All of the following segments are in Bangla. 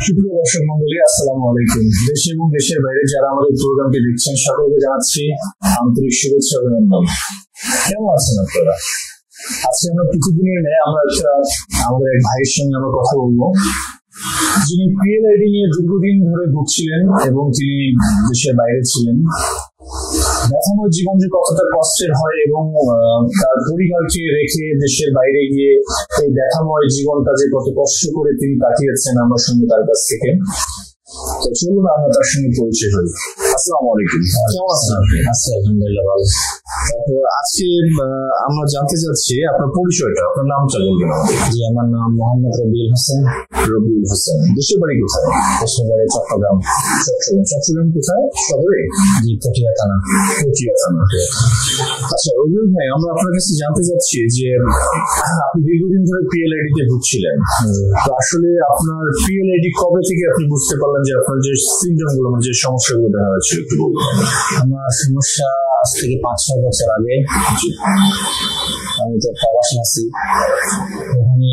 সুপ্রিয় দর্শক মন্ডলী, আসসালামু আলাইকুম। দেশে এবং দেশের বাইরে যারা আমাদের প্রোগ্রামটি দেখছেন সকলকে জানাচ্ছি আন্তরিক শুভেচ্ছা অভিনন্দন। কেমন আছেন আপনারা? আজকে আমরা প্রতিদিনের ন্যায় আমাদের এক ভাইয়ের সঙ্গে আমরা কথা বলবো, যিনি পিএলআইডি নিয়ে দীর্ঘদিন ধরে ভুগছিলেন এবং তিনি দেশের বাইরে ছিলেন। ব্যথাময় জীবন যে কতটা কষ্টের হয় এবং তার পরিবারকে রেখে দেশের বাইরে গিয়ে এই ব্যথাময় জীবনটা যে কত কষ্ট করে তিনি কাটিয়েছেন আমরা শুনি তার কাছ থেকে। তো চলুন আমরা তার সঙ্গে পরিচয় হই। আসসালামু আলাইকুম, কেমন আছেন আপনি? আচ্ছা, আলহামদুলিল্লাহ ভালো। তারপর আজকে আমরা জানতে চাচ্ছি আপনার পরিচয়টা, আপনার নামটা বলবেন আমাদের। জি, আমার নাম মোহাম্মদ রবিউল হোসেন। রবিউল হোসেন, দেশের বাড়ি কোথায়? দেশের বাড়ি চট্টগ্রাম। চট্টগ্রাম কোথায়? সদরে? জি, পটিয়া থানা। পটিয়া থানা। আচ্ছা রবিউল ভাই, আমরা আপনার কাছে জানতে চাচ্ছি যে আপনি দীর্ঘদিন ধরে পিএলআইডি তে ভুগছিলেন, তো আসলে আপনার পিএলআইডি কবে থেকে আপনি বুঝতে পারলেন যে আপনার যে সিমটম গুলো, যে সমস্যাগুলো দেখা যাচ্ছে একটু বলবেন? আমার সমস্যা আজ থেকে 5-6 বছর আগে। আমি তো প্রবাসী আছি, ওখানে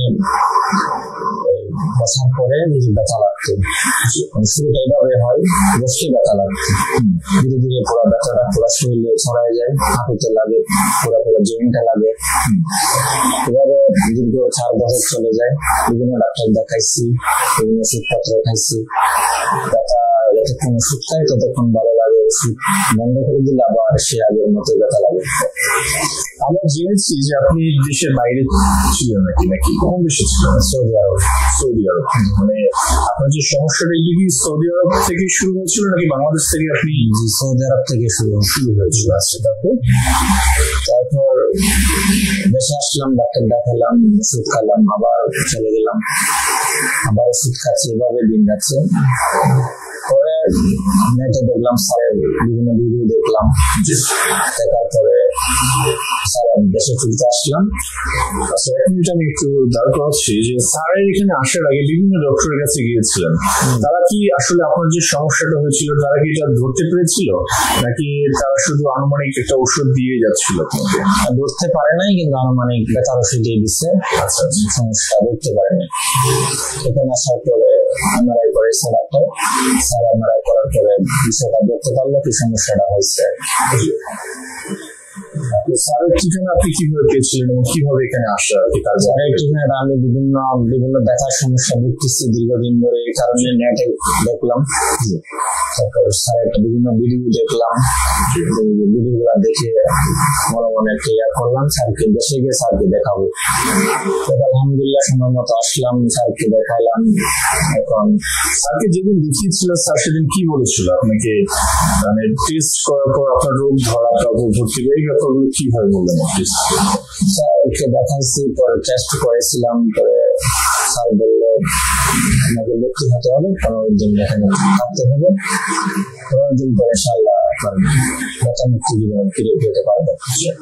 বসার পরে ব্যথা লাগতো। শুরুটা এইভাবে হয়, বসে ব্যথা লাগতো, ধীরে ধীরে পুরো ব্যথাটা পুরো শরীরে ছড়ায় যায়, হাঁটুতে লাগে, পুরো জয়েন্টে লাগে। এভাবে দীর্ঘ 4 বছর চলে যায়। বিভিন্ন ডাক্তার দেখাইছি, বিভিন্ন ওষুধপত্র খাইছি। ব্যথা যতক্ষণ ওষুধ খাই ততক্ষণ ভালো লাগে, ওষুধ বন্ধ করে দিলে আবার সে আগের মতো ব্যথা লাগে। আমরা জেনেছি যে আপনি দেশের বাইরে ছিলেন নাকি কোন দেশে ছিলেন? সৌদি আরব। সৌদি আরব, মানে আপনার যে সমস্যাটা এটা কি সৌদি আরব থেকে শুরু হয়েছিল নাকি বাংলাদেশ থেকে? আপনি? জি, সৌদি আরব থেকে শুরু হয়েছিল। আচ্ছা, তারপর দেশে আসলাম, ডাক্তার দেখালাম, ওষুধ খেলাম, আবার চলে গেলাম, আবার ওষুধ খাচ্ছি, এভাবে দিন যাচ্ছে। পরে নেটে দেখলাম স্যারের বিভিন্ন ভিডিও দেখলাম, দেখার পরে স্যারের দেশে ফিরতে আসলাম। আচ্ছা, এক মিনিট আমি একটু দাঁড় করাচ্ছি যে স্যারের এখানে আসার আগে বিভিন্ন ডক্টরের কাছে গিয়েছিলেন, তারা কি আসলে আপনার যে সমস্যাটা হয়েছিল তারা কি এটা ধরতে পেরেছিল নাকি তারা শুধু আনুমানিক একটা ওষুধ দিয়ে যাচ্ছিল? ধরতে পারে নাই, কিন্তু আনুমানিক ব্যথার ওষুধ দিয়ে দিচ্ছে। আচ্ছা, সমস্যা ধরতে পারে নাই। এখানে আসার পরে এমআরআই করেছে ডাক্তার, স্যার এমআরআই করার পরে বিষয়টা ধরতে পারলো কি সমস্যাটা হয়েছে। স্যারের ঠিকানা আপনি কিভাবে পেয়েছিলেন এবং কিভাবে এখানে আসা? স্যারের ঠিকানাটা আমি বিভিন্ন ব্যথার সমস্যা ভুগতেছি দীর্ঘদিন ধরে, এই কারণে নেটে দেখলাম। তারপর স্যারের বিভিন্ন ভিডিও দেখলাম, ভিডিও গুলা দেখে মনে মনে ক্লিয়ার করলাম স্যারকে দেশে গিয়ে স্যারকে দেখাবো। আলহামদুলিল্লাহ সময় মতো আসলাম, স্যারকে দেখাইলাম। এখন স্যারকে যেদিন দেখিয়েছিলেন স্যার সেদিন কি বলেছিল আপনাকে? মানে টেস্ট করার পর আপনার রোগ ধরা, তারপর ভর্তি, এই ব্যাপারগুলো কিভাবে বললেন? স্যারকে দেখাইছি, পরে টেস্ট করেছিলাম, পরে স্যার বললো আপনাকে ভর্তি হতে হবে, 15 দিন এখানে থাকতে হবে, 15 দিন পরে ইনশাআল্লাহ আপনার ব্যথামুক্তি জীবন ফিরে পেতে পারবেন।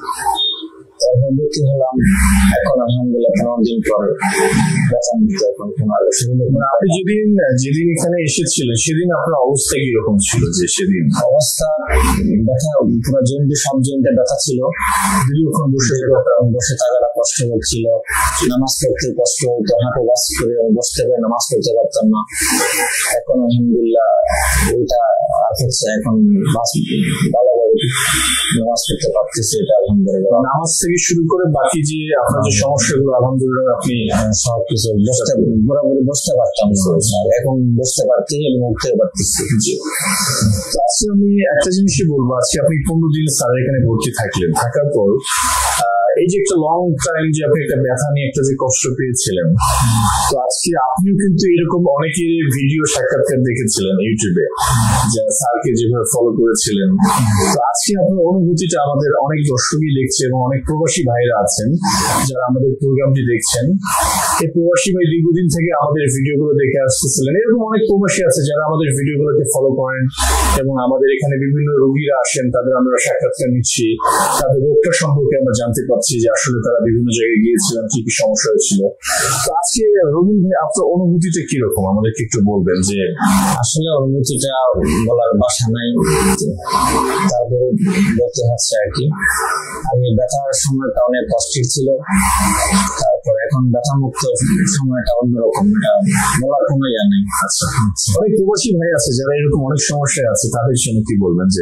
তারপর ভর্তি হলাম। এখন আলহামদুলিল্লাহ 15 দিন পর ব্যথামুক্তি। এখন তোমার শরীরে আপনি যেদিন এখানে এসেছিলেন সেদিন আপনার অবস্থা কিরকম ছিল? যে সেদিন অবস্থা ব্যথা, পুরো জয়েন্টে সব জয়েন্টে ব্যথা ছিল, দীর্ঘক্ষণ বসে থাকাটা কষ্ট হচ্ছিল, নামাজ পড়তে কষ্ট হতো, হাঁটু বাস করে বসতে পারে, নামাজ পড়তে পারতাম না। এখন আলহামদুলিল্লাহ ওইটা হচ্ছে, এখন ভালোভাবে নামাজ পড়তে পারতেছি, এটা আলহামদুলিল্লাহ। নামাজ থেকে শুরু করে বাকি যে আপনার যে সমস্যাগুলো আলহামদুলিল্লাহ আপনি সবকিছু বরাবরই বসতে পারতাম, এখন বসতে পারতেছি এবং উঠতে পারতেছি। আজকে আমি একটা জিনিসই বলবো, আজকে আপনি 15 দিন স্যার এখানে ভর্তি থাকলেন, থাকার পর এই যে একটা লং টাইম যে আপনি একটা ব্যথা নিয়ে একটা যে কষ্ট পেয়েছিলেন, তো আজকে আপনিও কিন্তু এরকম অনেকের ভিডিও সাক্ষাৎকার দেখেছিলেন ইউটিউবে, যে স্যারকে যেভাবে ফলো করেছিলেন। তো আজকে আপনার অনুভূতিটা আমাদের অনেক দর্শকই দেখছে এবং অনেক প্রবাসী ভাইরা আছেন যারা আমাদের প্রোগ্রামটি দেখছেন। এই প্রবাসী ভাই দীর্ঘদিন থেকে আমাদের ভিডিওগুলো দেখে আসতেছিলেন, এরকম অনেক প্রবাসী আছে যারা আমাদের ভিডিওগুলোকে ফলো করেন এবং আমাদের এখানে বিভিন্ন রোগীরা আসেন, তাদের আমরা সাক্ষাৎকার নিচ্ছি, তাদের রোগটা সম্পর্কে আমরা জানতে পারছি যে আসলে তারা বিভিন্ন জায়গায় গিয়েছিলেন, কি কি সমস্যা হয়েছিল। তো আজকে রবিউল ভাই আপনার অনুভূতিটা কিরকম আমাদেরকে একটু বলবেন? যে আসলে অনুভূতিটা বলার ভাষা নাই, তারপরে বলতে হচ্ছে আর কি। আমি ব্যথার সময়টা অনেক কষ্টের ছিল, তারপরে এখন ব্যথামুক্ত সময়টা অন্যরকম, এটা বলার কোনো ইয়া নেই। আচ্ছা, অনেক প্রবাসী ভাই আছে যারা এরকম অনেক সমস্যায় আছে, তাদের জন্য কি বলবেন? যে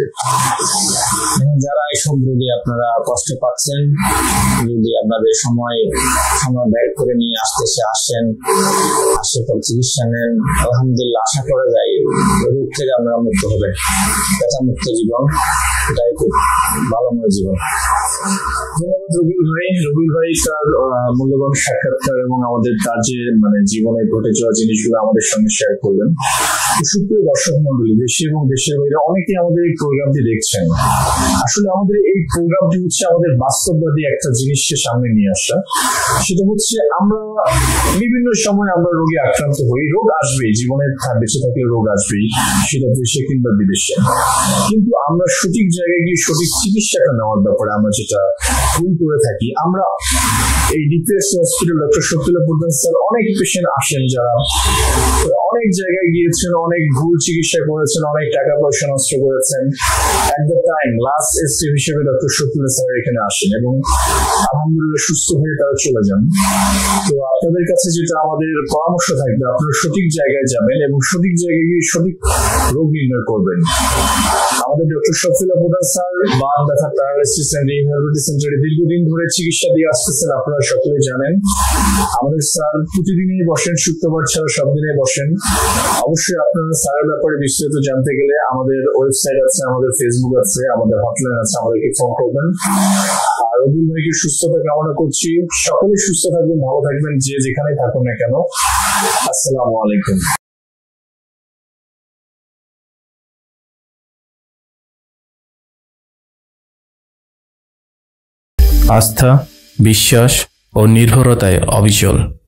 যারা এইসব রোগী আপনারা কষ্ট পাচ্ছেন, যদি আপনাদের সময় বের করে নিয়ে আসেন, আসে পর চিকিৎসা নেন, আলহামদুলিল্লাহ আশা করা যায় রোগ থেকে আপনারা মুক্ত হবে। ব্যথামুক্ত জীবন, এটাই খুব ভালোময় জীবন। ধন্যবাদ রবিউল ভাই। রবিউল ভাই তার মূল্যবান সাক্ষাৎকার এবং আমাদের তার যে জীবনে ঘটে যাওয়া জিনিসগুলো আমাদের সঙ্গে শেয়ার করলেন। সুপ্রিয় দর্শক মন্ডলী, দেশে এবং দেশের বাইরে অনেকে আমাদের এই প্রোগ্রামটি দেখছেন। আসলে আমাদের এই প্রোগ্রামটি হচ্ছে আমাদের বাস্তববাদী একটা জিনিসকে সামনে নিয়ে আসা। সেটা হচ্ছে আমরা বিভিন্ন সময় আমরা রোগে আক্রান্ত হই, রোগ আসবেই, জীবনে বেঁচে থাকলে রোগ আসবেই, সেটা দেশে কিংবা বিদেশে। কিন্তু আমরা সঠিক জায়গায় গিয়ে সঠিক চিকিৎসাটা নেওয়ার ব্যাপারে আমরা যেটা ভুল করে থাকি। আমরা এই ডিপিএস হসপিটাল ডক্টর শফিউল্লাহ প্রধান স্যার অনেক পেশেন্ট আসেন যারা অনেক জায়গায় গিয়েছেন, অনেক ভুল চিকিৎসা করেছেন, অনেক টাকা পয়সা নষ্ট করেছেন। At the time last step হিসেবে ডক্টর শফিউল্লাহ স্যার এখানে আসেন এবং আলহামদুলিল্লাহ সুস্থ হয়ে তারা চলে যান। তো আপনাদের কাছে যেটা আমাদের পরামর্শ থাকবে, আপনারা সঠিক জায়গায় যাবেন এবং সঠিক জায়গায় গিয়ে সঠিক রোগ নির্ণয় করবেন। আমাদের ডক্টর শফিউল্লাহ প্রধান স্যার বাত ব্যথা, প্যারালাইসিস এন্ড রিহ্যাবিলিটেশন সেন্টারে দীর্ঘদিন ধরে চিকিৎসা দিয়ে আসতেছেন, আপনারা সকলে জানেন। আমাদের স্যার প্রতিদিনই বসেন, শুক্রবার ছাড়া সব দিনে বসেন। অবশ্যই আপনারা স্যারের ব্যাপারে বিস্তারিত জানতে গেলে আমাদের ওয়েবসাইট আছে, আমাদের ফেসবুক আছে, আমাদের হটলাইন আছে, আমাদেরকে ফোন করবেন। আর রবিউল ভাইকে সুস্থতা কামনা করছি। সকলে সুস্থ থাকবেন, ভালো থাকবেন, যে যেখানে থাকুন না কেন। আসসালামু আলাইকুম। আস্থা, বিশ্বাস ও নির্ভরতায় অবিচল।